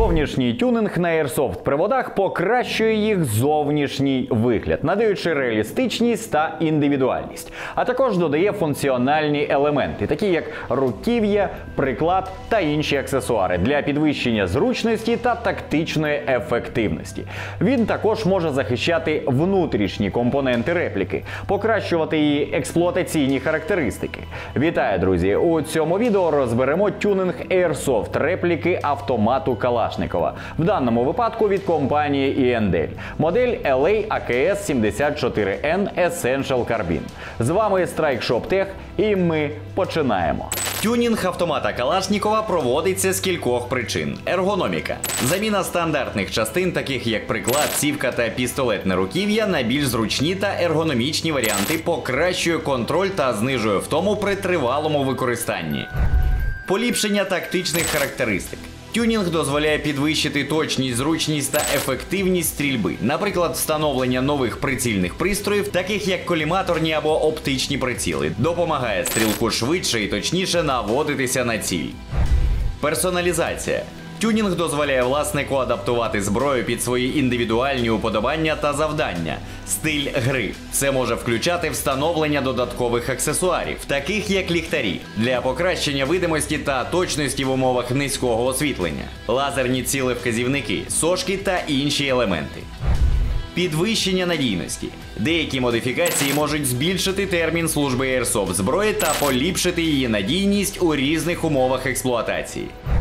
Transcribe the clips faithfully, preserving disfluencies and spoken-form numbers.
Зовнішній тюнинг на Airsoft-приводах покращує їх зовнішній вигляд, надаючи реалістичність та індивідуальність, а також додає функціональні елементи, такі як руків'я, приклад та інші аксесуари для підвищення зручності та тактичної ефективності. Він також може захищати внутрішні компоненти репліки, покращувати її експлуатаційні характеристики. Вітаю, друзі! У цьому відео розберемо тюнинг Airsoft репліки автомату Калашникова, в даному випадку від компанії і ен дель. Модель ел ей ей кей ес сімдесят чотири ен Essential Carbine. З вами Strike Shop Tech і ми починаємо. Тюнінг автомата Калашникова проводиться з кількох причин. Ергономіка. Заміна стандартних частин, таких як приклад, цівка та пістолетне руків'я, на більш зручні та ергономічні варіанти покращує контроль та знижує втому при тривалому використанні. Поліпшення тактичних характеристик. Тюнінг дозволяє підвищити точність, зручність та ефективність стрільби. Наприклад, встановлення нових прицільних пристроїв, таких як коліматорні або оптичні приціли, допомагає стрілку швидше і точніше наводитися на ціль. Персоналізація. Тюнінг дозволяє власнику адаптувати зброю під свої індивідуальні уподобання та завдання. Стиль гри. Це може включати встановлення додаткових аксесуарів, таких як ліхтарі, для покращення видимості та точності в умовах низького освітлення, лазерні цілевказівники, сошки та інші елементи. Підвищення надійності. Деякі модифікації можуть збільшити термін служби Airsoft зброї та поліпшити її надійність у різних умовах експлуатації.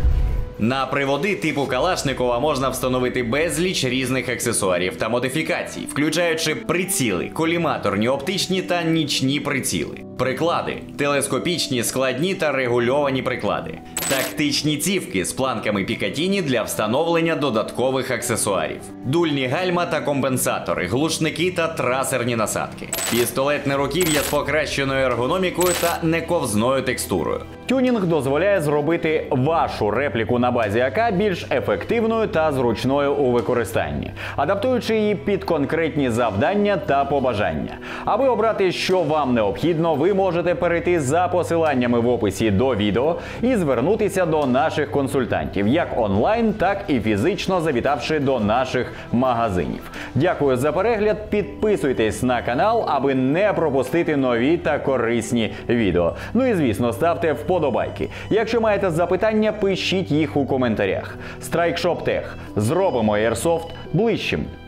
На приводи типу Калашникова можна встановити безліч різних аксесуарів та модифікацій, включаючи приціли, коліматорні, оптичні та нічні приціли, приклади, телескопічні, складні та регульовані приклади, тактичні цівки з планками Пікатіні для встановлення додаткових аксесуарів, дульні гальма та компенсатори, глушники та трасерні насадки, пістолетне руків'я з покращеною ергономікою та нековзною текстурою. Тюнінг дозволяє зробити вашу репліку на базі а ка більш ефективною та зручною у використанні, адаптуючи її під конкретні завдання та побажання. Аби обрати, що вам необхідно, ви можете перейти за посиланнями в описі до відео і звернутися до наших консультантів, як онлайн, так і фізично завітавши до наших магазинів. Дякую за перегляд, підписуйтесь на канал, аби не пропустити нові та корисні відео. Ну і звісно, ставте вподобайки. Якщо маєте запитання, пишіть їх у коментарях. Strike Shop Tech. Зробимо Airsoft ближчим.